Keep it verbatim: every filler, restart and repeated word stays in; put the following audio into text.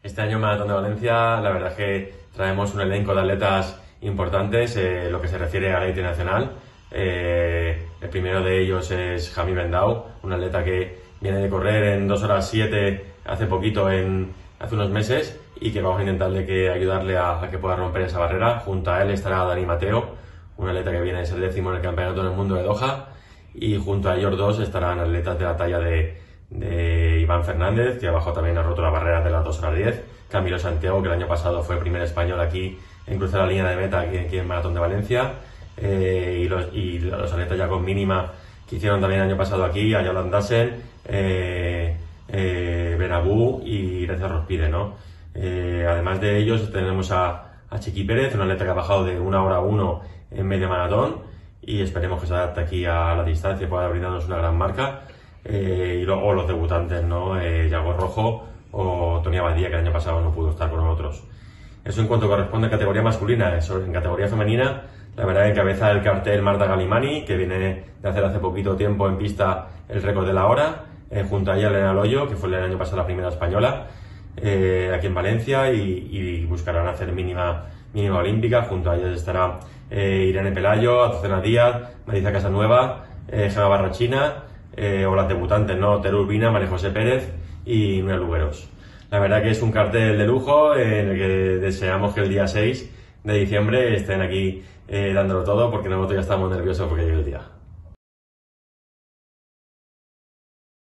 Este año Maratón de Valencia, la verdad es que traemos un elenco de atletas importantes, eh, lo que se refiere a la élite nacional. Eh, el primero de ellos es Jamí Bendau, un atleta que viene de correr en dos horas siete hace poquito, en, hace unos meses, y que vamos a intentarle que ayudarle a, a que pueda romper esa barrera. Junto a él estará Dani Mateo, un atleta que viene de ser décimo en el Campeonato del Mundo de Doha, y junto a ellos dos estarán atletas de la talla de, de Iván Fernández, que abajo también ha roto la barrera de las dos horas diez, Camilo Santiago, que el año pasado fue primer español aquí en cruzar la línea de meta aquí, aquí en Maratón de Valencia, eh, y, los, y los atletas ya con mínima que hicieron también el año pasado aquí, Ayalan Dassen, eh, eh, Benabú y Reza Rospide, ¿no? Eh, además de ellos tenemos a, a Chiqui Pérez, un atleta que ha bajado de una hora uno en media maratón, y esperemos que se adapte aquí a la distancia y pueda brindarnos una gran marca. Eh, y luego los debutantes, ¿no? Eh, Yago Rojo o Tony Abadía, que el año pasado no pudo estar con nosotros. Eso en cuanto corresponde a categoría masculina. Eso, en categoría femenina, la verdad que encabeza el cartel Marta Galimani, que viene de hacer hace poquito tiempo en pista el récord de la hora, eh, junto a ella Elena Loyo, que fue el año pasado la primera española, eh, aquí en Valencia, y, y buscarán hacer mínima, mínima olímpica. Junto a ellos estará eh, Irene Pelayo, Azucena Díaz, Marisa Casanueva, eh, Gemma Barrachina, eh, o las debutantes, ¿no? Teru Urbina, María José Pérez y Nuria Lugueros. La verdad que es un cartel de lujo en el que deseamos que el día seis de diciembre estén aquí eh, dándolo todo, porque nosotros ya estamos nerviosos porque llegue el día.